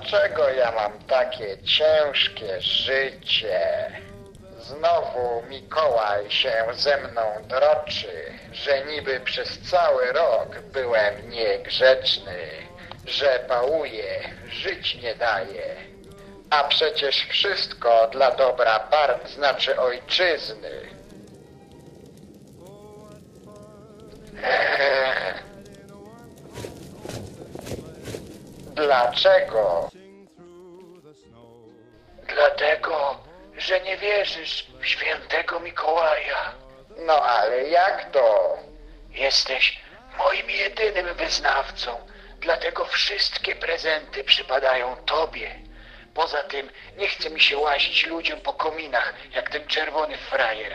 Dlaczego ja mam takie ciężkie życie? Znowu Mikołaj się ze mną droczy, że niby przez cały rok byłem niegrzeczny, że pałuję, żyć nie daje. A przecież wszystko dla dobra znaczy ojczyzny. Dlaczego? Dlatego, że nie wierzysz w świętego Mikołaja. No ale jak to? Jesteś moim jedynym wyznawcą, dlatego wszystkie prezenty przypadają tobie. Poza tym nie chce mi się łazić ludziom po kominach, jak ten czerwony frajer.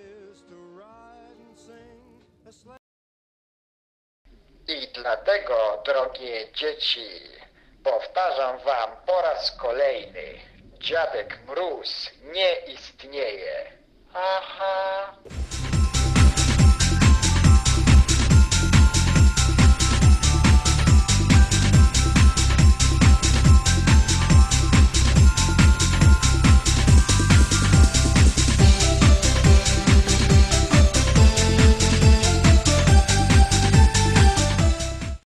I dlatego, drogie dzieci, powtarzam wam po raz kolejny, Dziadek Mróz nie istnieje. Aha.